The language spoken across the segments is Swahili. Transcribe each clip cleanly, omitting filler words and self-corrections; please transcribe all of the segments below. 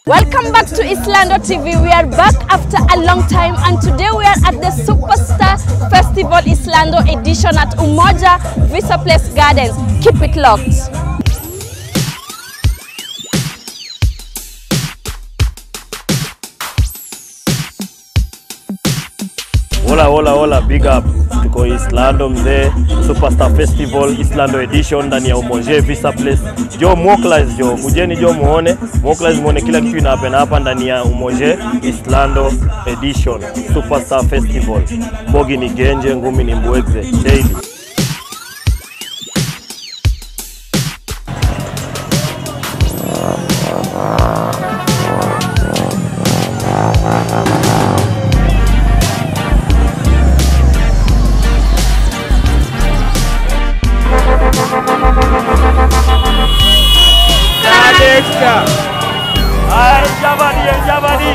Welcome back to Islando TV. We are back after a long time and today we are at the Superstar Festival Islando edition at Umoja Visa Place Gardens. Keep it locked. Hola, big up. Tuko Islando mzee, Superstar Festival Islando edition ndani ya Umoja Visa Place. Jo Moklas jo, kujeni jo muone, Moklas muone kila kitu inahappen hapa ndani ya Umoja Islando edition Superstar Festival. Bogi ni Genje, ngumi ni Mbwekze, daily. Javadi.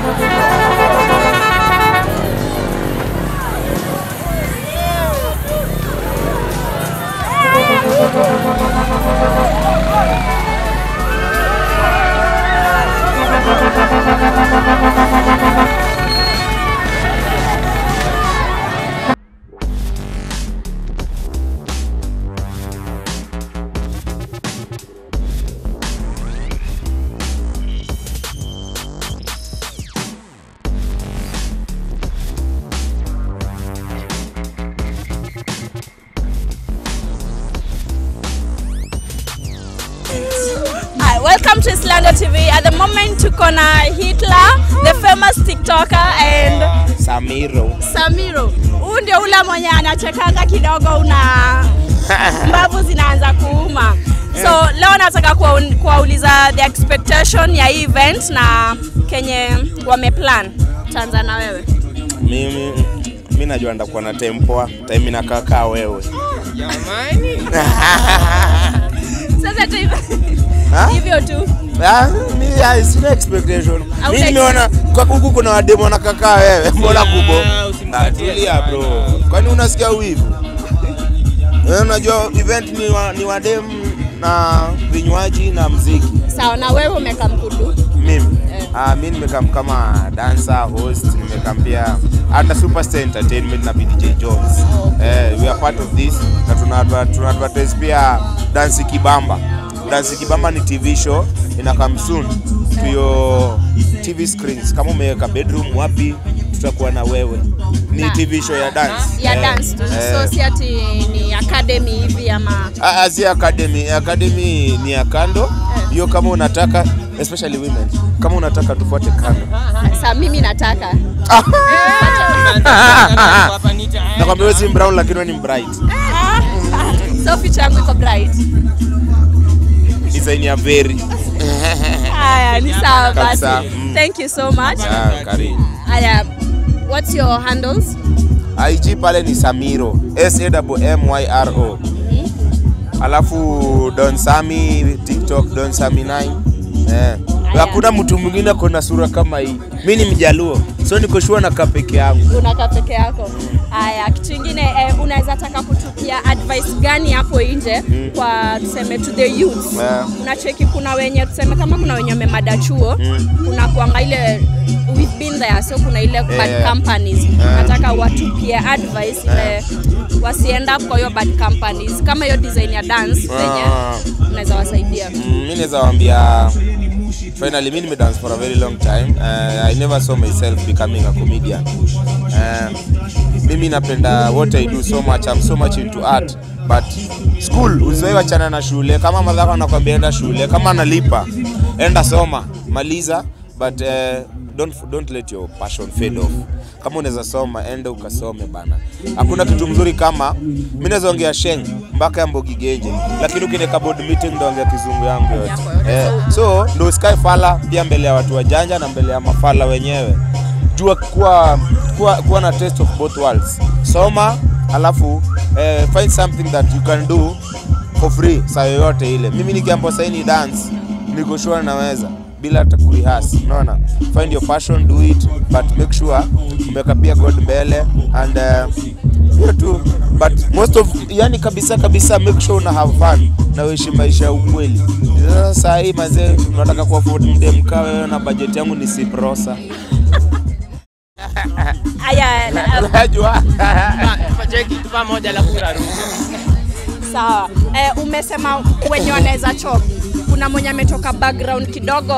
Welcome to Islando TV. At the moment tuko na Hitler, the famous TikToker, and Samiro. Huyu ndio ule mwenye anachekanga kidogo una mbavu zinaanza kuuma. So leo nataka kuwauliza the expectation ya event na kenye wameplan. Tanza na wewe. Mimi najua ndakuwa na tempoa, time inakaa wewe. Jamani. Sasa tu hivyo tu. Mimi sina expectation. Mimi nimeona kwa huku kuna wademo wanakakaa wewe. Mbona kubo? Tulia bro. Kwani unasikia wivu? Wewe unajua event ni wademo na vinywaji na muziki. Sawa, na wewe umekaa mkudu? Mimi mimi nimekaa kama dancer, host, nimekaa pia hata Superstar Entertainment na DJ Jones. We are part of this na tuna advertise pia Dance Kibamba. Dance Kibamba ni TV show inakam soon to your TV screens. Kama umeweka bedroom wapi tutakuwa na wewe. Ni TV show ya dance. Ya dance. So si ati ni academy hivi ama si academy ni ya kando. Hiyo kama unataka, especially women, kama unataka tufuate kando. Sasa mimi nataka. Nakwambia wewe si brown lakini wewe ni bright. So picha yangu iko bright. Design ya very. Aya, ni sawa basi. Thank you so much. Karibu. Aya, what's your handles? IG pale ni Samiro, SAMMYRO. Alafu Don Sami TikTok Don Sami 9. Hakuna mtu mwingine kuna sura kama hii. Mimi ni Mjaluo, so niko sure na kapeke yangu. Una kapeke yako. Haya, kitu kingine unaweza taka kutupia advice gani hapo nje kwa tuseme to the youth? Unacheki kuna wenye tuseme kama kuna wenye wamemada chuo, kuna kuanga ile we've been there, so kuna ile bad companies. Nataka watupie advice ile wasiend up kwa hiyo bad companies. Kama hiyo design ya dance wenye unaweza wasaidia. Mimi naweza waambia finally mimi dance for a very long time. I never saw myself becoming a comedian. Mimi napenda what I do so much. I'm so much into art, but school usiwe achana na shule. Kama madhara anakuambia enda shule, kama analipa enda soma, maliza, but don't let your passion fade off. Kama unaweza soma enda ukasome bana. Hakuna kitu mzuri kama mimi naweza ongea Sheng mpaka Mbogi Genje, lakini ukineka board meeting ndo ongea kizungu yangu yote. So ndo sky fala pia mbele ya watu wajanja na mbele ya mafala wenyewe. Jua kuwa na taste of both worlds. Soma alafu find something that you can do for free saa yoyote ile. Mimi nikiambo saini dance niko sure naweza bila hata kurihas. Unaona? Find your passion, do it, but make sure umeka pia God mbele and tu. But most of yani kabisa make sure una have fun na uishi maisha ya ukweli. Sasa hii mazee unataka ku afford mdemka wewe na budget yangu ni siprosa. Aya, Unajua? Pacheki tu pamoja la kuraru. sawa. Umesema wenye wanaweza chop. Kuna mwenye ametoka background kidogo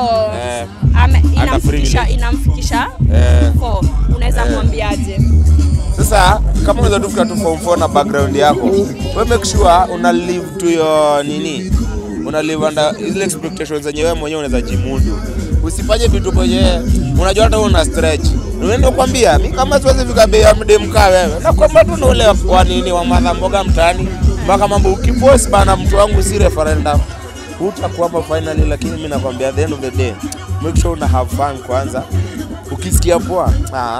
inamfikisha 4. Unaweza mwambiaje? Sasa kama unaweza tufika tu form 4 na background yako, wewe make sure una live to your una live under ile expectations zenye wewe mwenyewe unaweza jimudu. Usifanye vitu kwenye unajua hata una stretch. Unaenda kuambia mimi kama siwezi fika bei ya mdemka wewe. Na kwamba tu ule wa madha mboga mtaani mpaka mambo ukipost bana mtu wangu si referendum. Utakuwa finally, lakini mimi nakwambia at the end of the day make sure una have fun kwanza. Ukisikia poa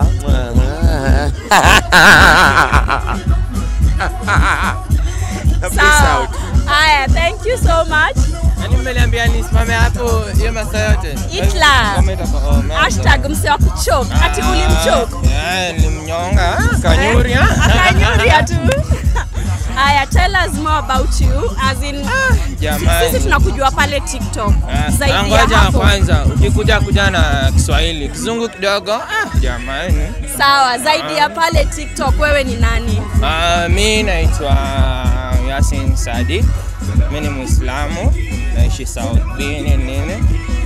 Sawa. Aya, thank you so much. Nani mmeliambia nisimame hapo hiyo masaa yote? Itla. #msewa kuchok. Ati ulimchok. Nilimnyonga. Kanyuria. Kanyuria tu. Aya, tell us more about you as in sisi tunakujua pale TikTok. Zaidi ya hapo. Kwanza ukikuja na Kiswahili, Kizungu kidogo. Jamani. Sawa, zaidi ya pale TikTok wewe ni nani? Mimi naitwa Yasin Sadiq. Mimi ni Muislamu, naishi South B nini.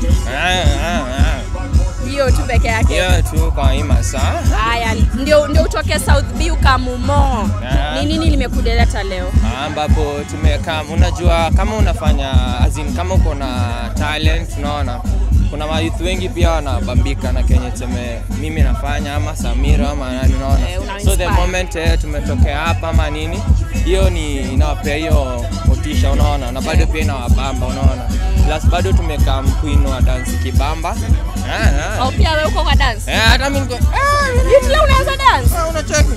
Hiyo tu peke yake. Hiyo tu kwa hii masaa. Haya, ndio utoke South B ukamumo. Ni nini limekudeleta leo? Ambapo tumekaa, unajua kama unafanya kama uko na talent, unaona kuna youth wengi pia wanabambika na kenye mimi nafanya ama Samira ama nani, unaona. So the moment tumetokea hapa ama nini, hiyo ni inawapea hiyo motisha, unaona, na bado pia inawabamba, unaona. Plus bado tumekaa mkuino wa dance kibamba. Pia wewe uko kwa dance? Hata mimi niko Itla unaweza dance? Unacheki?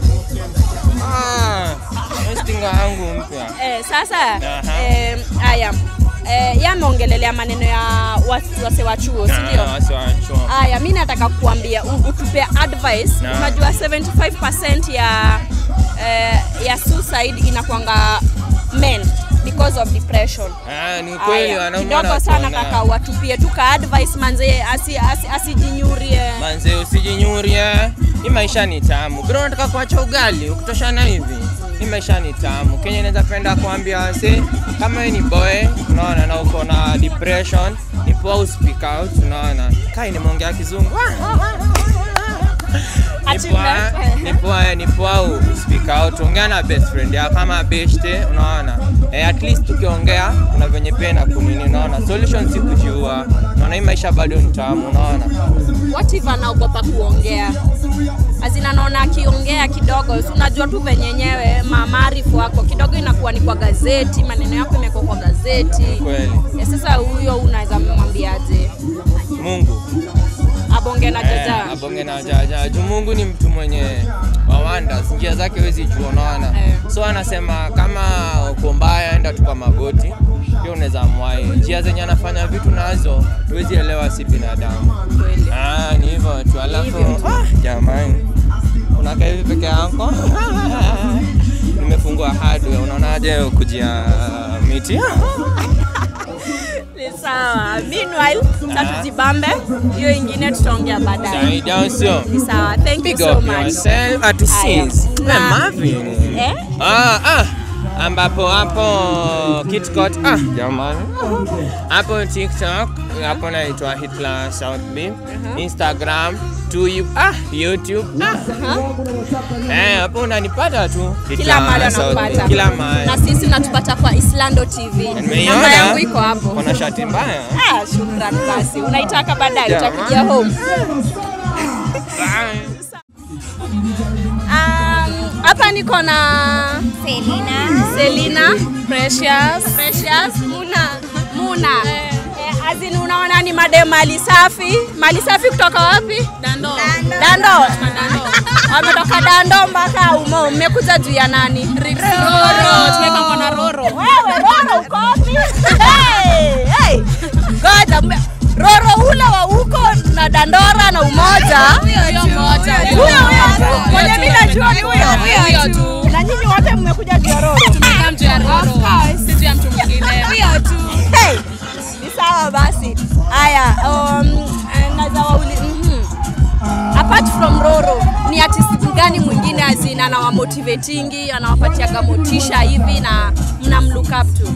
Stinga yangu mpya. Sasa haya. Yameongelelea maneno ya wase wa chuo, si ndio? Wase wa chuo. Haya, mimi nataka kukuambia utupe advice. Unajua 75% ya suicide inakuanga men because of depression. Ni kweli wanaume kidogo sana kaka, watupie tu ka advice manze, asijinyurie. Manze usijinyurie. Hii maisha ni tamu. Bro, unataka kuacha ugali ukitoshana hivi. Hii maisha ni tamu. Kenya naweza penda kuambia kama wewe ni boy, unaona, na uko na depression, ni poa speak out, unaona. Kai nimeongea Kizungu. Ni poa speak out, ongea na best friend ya kama beshte, unaona. At least ukiongea kuna venye pena kunini, unaona. Solution si kujiua. Unaona hii maisha bado ni tamu, unaona. What if anaogopa kuongea? Azina naona akiongea kidogo, unajua tu venyenyewe maarifu wako kidogo inakuwa ni kwa gazeti, maneno yako imekuwa kwa gazeti. Kweli. Sasa huyo unaweza mwambiaje? Mungu. Abonge na jaja. Abonge na jaja. Mungu ni mtu mwenye wonders, njia zake huwezi jua, unaona. So anasema kama uko mbaya enda tu kwa magoti, hiyo unaweza mwai. Njia zenye anafanya vitu nazo huwezi elewa, si binadamu. Kweli. Ni hivyo tu, alafu jamani. Unakaa hivi peke yako? Nimefungua hardware, unaonaje kujia miti? Ni sawa. Meanwhile, tatujibambe. Hiyo ingine tutaongea baadaye. Sawa. Ni sawa. Thank you so much. At scenes. Marvin. Ambapo hapo KitKat jamani. Hapo TikTok, hapo naitwa Hitler South B. Instagram, YouTube. Hapo unanipata tu. Kila mahali unapata. Kila mahali. Na sisi natupata kwa Islando TV. Namba yangu iko hapo. Kuna shati mbaya. Shukrani basi. Unaitaka baadaye utakuja home. Hapa niko na Selina, Precious, Muna. Azini unaona ni madem mali safi kutoka wapi? Dando. Wametoka Dando mpaka Umo. Mmekuja juu ya nani? Roro. Tumeka na Roro. Wewe Roro uko wapi? Hey. Ngoja Roro ule wa huko na Dandora na Umoja. Huyo mmoja. Mwenye mimi najua Huyo tu. Na nyinyi wote mmekuja juu ya Roro. Tumekaa juu ya Roro. Si juu ya mtu mwingine. Huyo tu. Hey. Ni sawa basi. Haya, naweza wauli. Apart from Roro, ni artist gani mwingine azina na wamotivatingi, anawapatia motisha hivi na mnamlook up to?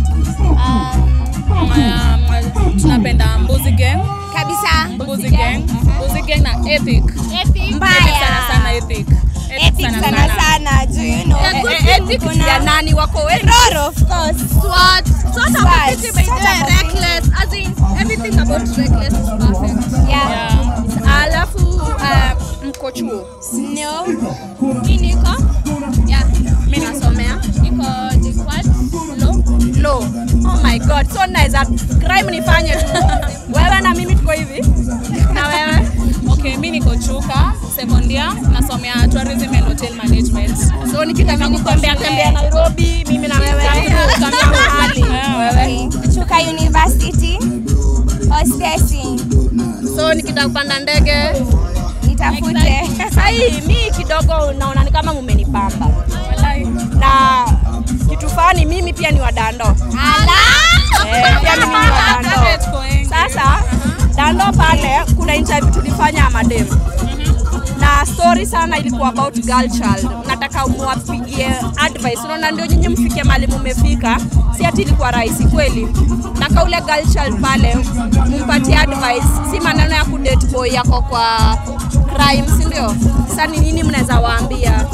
Tunapenda Mbuzi Gang. Kabisa. Mbuzi Gang. Mbuzi Gang na Ethic. Mbaya. Sana Ethic. Ethic sana. Do you know? Ethic ya nani wako wengi? Roro, of course. SWAT. Reckless. As in, everything about Reckless is perfect. Yeah. Alafu, mko chuo? No. Mimi niko? Yeah. Mimi nasomea. Niko JKUAT. Law. Oh my God. So nice. Crime nifanye tu. Wewe na mimi tuko hivi. Na wewe? Okay, mimi niko Chuka, second year, nasomea tourism and hotel management. So nikitaka kutembea Nairobi, mimi na wewe tutakaa mahali. Wewe? Chuka University. Hostessing. So nikitaka kupanda ndege, Nitafute. Sai mimi kidogo naona ni kama mmenipamba. Na kitu fani mimi pia ni wa Dando. Ala! Pia mimi ni wa Dando. Sasa Dando pale kuna interview tulifanya madem. Na story sana ilikuwa about girl child. Nataka muwapigie advice. Unaona ndio nyinyi mfike mahali mmefika. Si ati ilikuwa rahisi kweli. Nataka ule girl child pale mpatie advice. Si maneno ya kudate boy yako kwa crime, si ndio? Sasa ni nini mnaweza waambia?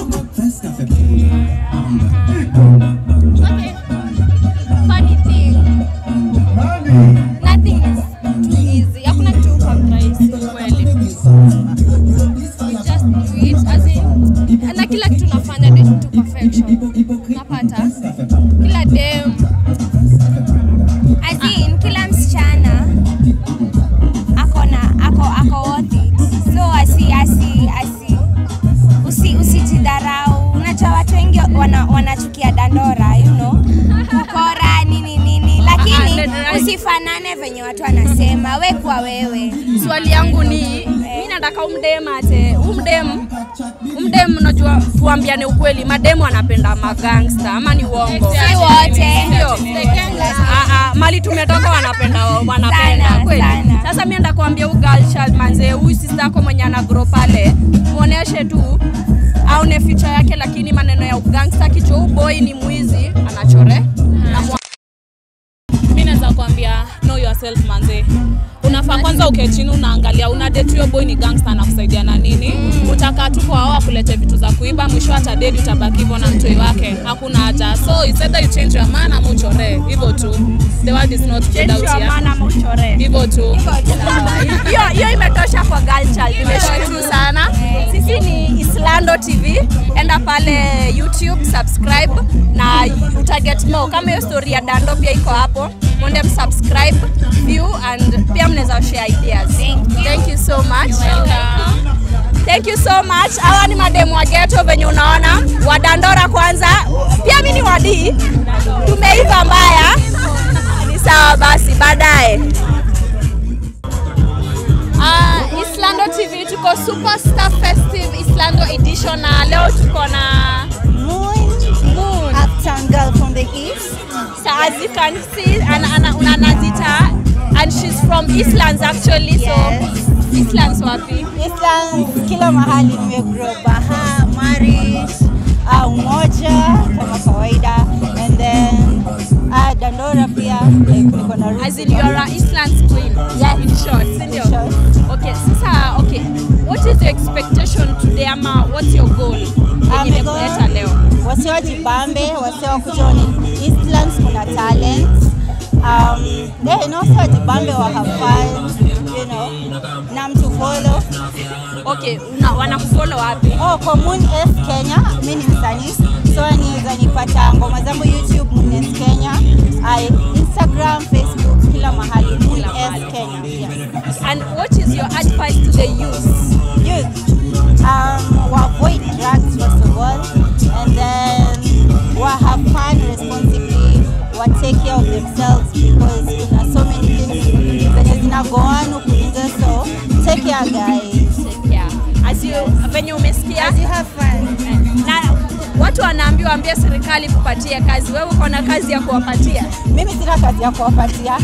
Okay. Funny thing. Nothing is too easy. Hakuna kitu kama rahisi kweli. Just do it as in. Na kila kitu nafanya to perfection. Napata. Kila dem. As in, kila msichana ako worthy. So usijidharau. Unajua watu wengi wanachukia Dandora, you know. Ukora nini. Lakini usifanane venye watu wanasema. We kwa wewe. Swali yangu ni mimi nataka umdem unajua tuambiane ukweli, mademu anapenda magangster ama ni uongo? Si wote. Mali tumetoka wanapenda kweli. Sasa mimi ndakwambia girl child manze, huyu sister yako mwenye ana grow pale, muoneshe tu aone future yake, lakini maneno ya gangster kicho boy ni mwizi anachore. Mimi naweza kuambia know yourself manze. Unafaa kwanza uke chini unaangalia una date your boy ni gangster na kusaidia na nini. Utaka tu kwa wao kuleta vitu za kuiba, mwisho hata date utabaki hivyo na mtoi wake. Hakuna haja. So it's either you change your man ama uchore. Hivyo tu. The world is not good out here. Change your man ama uchore. Hivyo tu. Hiyo imetosha kwa girl child. Nimeshukuru sana. Sisi ni Islando TV. Enda pale YouTube, subscribe na utaget more. Kama hiyo story ya Dando pia iko hapo. Mwende subscribe, view and pia mnaweza share ideas. Thank you so much. Welcome. Thank you so much. Hawa ni mademu wa ghetto venye unaona. Wa Dandora kwanza. Pia mimi ni wadi. Tumeiva mbaya. Ni sawa basi baadaye. Islando TV tuko Superstar Festive Islando edition na leo tuko na Moon. Uptown girl from the east. So as you can see, Nazita, and she's from Eastlands actually. Yes. So Eastlands wapi? Eastlands kila mahali nimegrow. Baha, Marish, Umoja kama kawaida, and then Dandora pia niko na roots. As in you're an Eastlands queen. Yeah, in short. In short. Okay, sasa okay. What is your expectation today ama what's your goal? Nimekuleta leo. Wasio jibambe, wasio kuchoni Eastlands kuna talent. Then also jibambe wa have fun, you know. Na mtu follow. Okay, wanakufollow wapi? Oh, kwa Moon S Kenya, mimi ni msanii. So niweza nipata ngoma zangu YouTube Moon S Kenya, Instagram, Facebook, kila mahali Moon S Kenya. Yes. And what is your advice to the youth? Avoid drugs first of all, and then have fun responsibly, take care of themselves because there are so many things that is not going on. So take care guys. Take care. As you umesikia, as you have fun. tuambie serikali kupatie kazi. Wewe uko na kazi ya kuwapatia? Mimi sina kazi ya kuwapatia.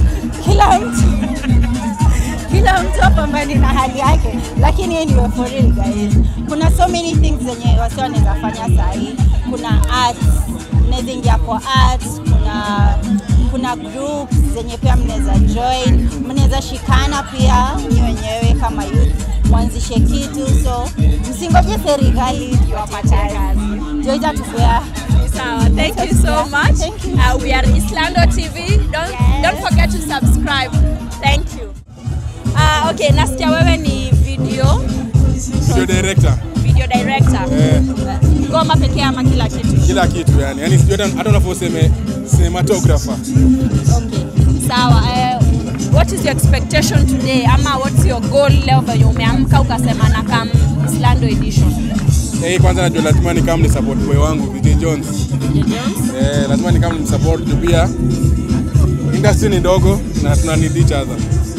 Kila mtu apambane na hali yake, lakini anyway, for real guys, kuna so many things zenye wasi wanaweza fanya sahi. Kuna arts, mnaweza ingia kwa arts, kuna groups zenye pia mnaweza join, mnaweza shikana pia ni wenyewe kama youth mwanzishe kitu, so msingoje serikali iwapatie kazi, ndio itatupea. Sawa, thank you so much. We are Islando TV. Don't forget to subscribe. Thank you. Okay, nasikia wewe ni video director. Video director. Ngoma pekee ama kila kitu? Kila kitu yani. Yaani sijui hata unaposema cinematographer. Okay. Sawa. What is your expectation today? Ama what's your goal leo venye umeamka ukasema na kam Islando edition? Kwanza najua lazima ni kama ni support boy wangu VJ Jones. Lazima ni kama ni support pia. Industry ni ndogo na tuna need each other.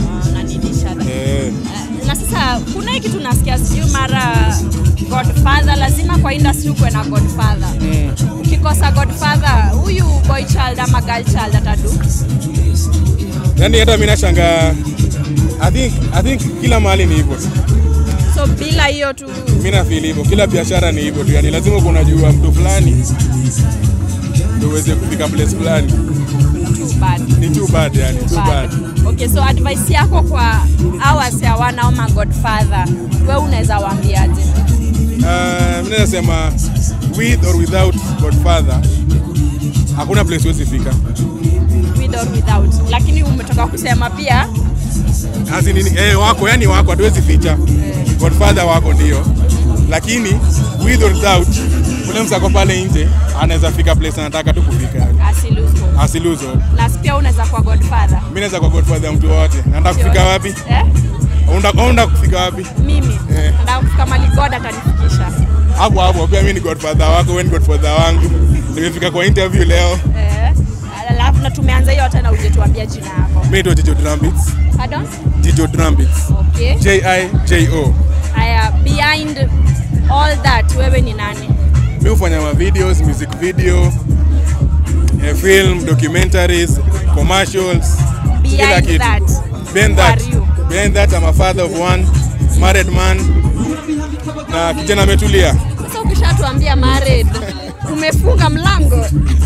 Na sasa kuna hiki tunasikia sijui mara Godfather, lazima kwa industry kuwe na Godfather. Ukikosa Godfather, huyu boy child ama girl child atadu. Yaani hata mimi nashangaa. I think kila mahali ni hivyo. So bila hiyo tu mimi na feel hivyo. Kila biashara ni hivyo tu. Yaani lazima unajua mtu fulani ndio uweze kufika place fulani. Ni too bad yani, too bad. Okay, so advice yako kwa hours ya wana ama Godfather, wewe unaweza waambiaje? Mimi nasema with or without Godfather hakuna place huwezi fika. With or without. Lakini umetoka kusema pia wako yani wako hatuwezi ficha. Godfather wako ndio. Lakini with or without kuna msako pale nje anaweza fika place anataka tu kufika. Asiluzo. Na pia unaweza kwa Godfather. Mimi naweza kwa Godfather mtu wote. Nataka kufika wapi? Unataka kufika wapi? Mimi. Nataka kufika mali God atanifikisha. Hapo pia mimi ni Godfather wako, wewe ni Godfather wangu. Nimefika kwa interview leo. Alafu na tumeanza hiyo hata na ujetuambia jina yako. Mimi ndo Jijo Drumbeats. Pardon? Jijo Drumbeats. Okay. JIJO. Behind all that wewe ni nani? Mimi hufanya ma videos, music video, film, documentaries, commercials. Behind that I'm a father of one, married man. Na kijana ametulia. Sasa ukishatuambia married, umefunga mlango.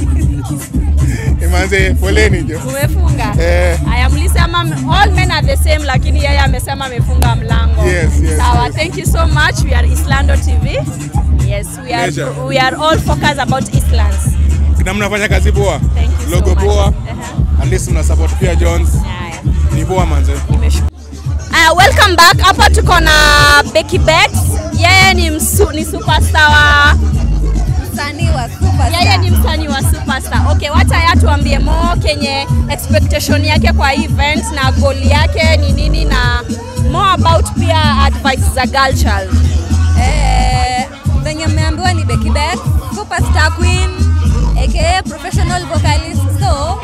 Imanze foleni jo. Umefunga? Mlisema all men are the same, lakini yeye amesema amefunga mlango. Yes. Sawa, thank you so much. We are Islando TV. Yes, we are all focused about Islands. Na mnafanya kazi poa. Logo poa. At least mna support pia Jones. Ni poa manze. Welcome back. Hapa tuko na Becky Bex. Yeye ni superstar wa msanii wa superstar. Yeye ni msanii wa superstar. Okay, wacha yatuambie more kenye expectation yake kwa event na goal yake ni nini na more about pia advice za girl child. Venye mmeambiwa ni Becky Bex, superstar queen, aka professional vocalist. So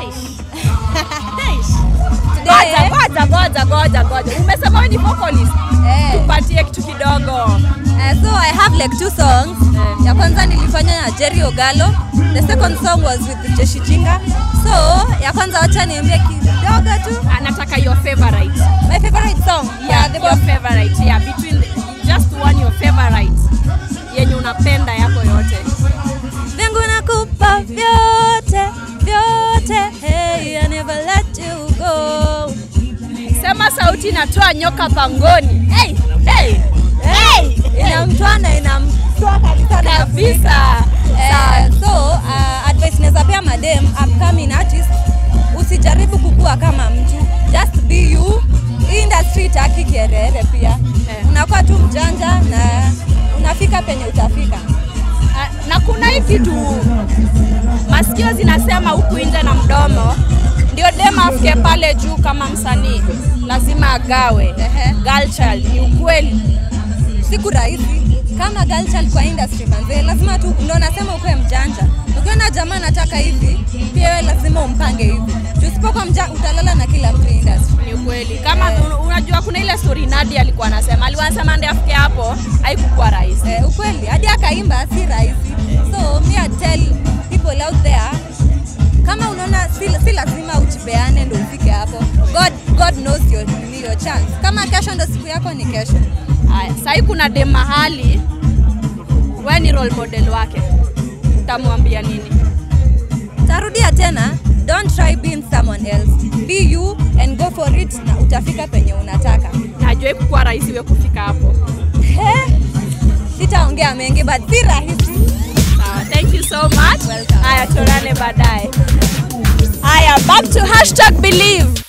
Goja. Umesema wewe ni vocalist? Tupatie kitu kidogo. So I have like 2 songs. Ya kwanza nilifanya na Jerry Ogalo. The second song was with Jeshi Jinga. So ya kwanza wacha niambie kidogo tu. Anataka your favorite. My favorite song. Your favorite. Yeah, between just one your favorite. Yenye unapenda yako yote. Vengo nakupa vyote. Hey, I never let you go. Sema sauti natoa nyoka pangoni. Hey. Inamtoa kabisa. So advice neza pia madam upcoming artist, usijaribu kukua kama mtu. Just be you. Industry taki kerere pia. Unakuwa tu mjanja na unafika penye utafika. Na kuna hii kitu masikio zinasema huku nje na mdomo ndio dema afike pale juu kama msanii lazima agawe. Girl child ni ukweli. Siku rahisi kama girl child kwa industry manze, lazima tu ndio nasema ukae mjanja. Ukiona jamaa anataka hivi pia wewe lazima umpange hivi. Usipokuwa mjanja utalala na kila mtu industry. Ni ukweli. Kama unajua kuna ile story Nadia alikuwa anasema ndio afike hapo haikuwa rahisi. Ukweli hadi akaimba si rahisi. So me I tell people out there, kama unaona si lazima ujipeane ndio ufike hapo. God knows your chance. Kama kesho ndio siku yako ni kesho. Haya, sasa kuna dem mahali wewe ni role model wake. Utamwambia nini? Tarudia tena, don't try being someone else. Be you and go for it na utafika penye unataka. Najua ikuwa rahisi wewe kufika hapo. Sitaongea mengi but si rahisi. Thank you so much. Welcome. Haya, tuonane baadaye. Haya, back to #believe.